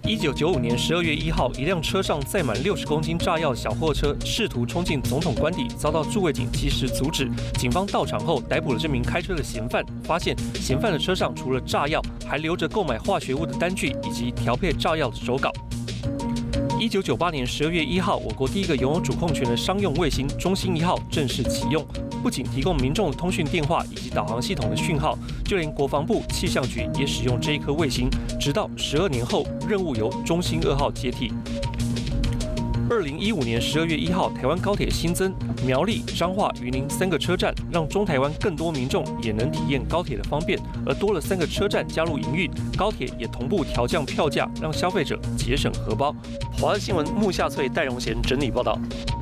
1995年12月1号，一辆车上载满60公斤炸药小货车试图冲进总统官邸，遭到驻卫警及时阻止。警方到场后逮捕了这名开车的嫌犯，发现嫌犯的车上除了炸药，还留着购买化学物的单据以及调配炸药的手稿。1998年12月1号，我国第一个拥有主控权的商用卫星中星1号正式启用，不仅提供民众通讯电话以及导航系统的讯号，就连国防部气象局也使用这一颗卫星，直到12年后，任务由中星2号接替。2015年12月1号，台湾高铁新增苗栗、彰化、云林3个车站，让中台湾更多民众也能体验高铁的方便。而多了3个车站加入营运，高铁也同步调降票价，让消费者节省荷包。华视新闻穆夏翠、戴荣贤整理报道。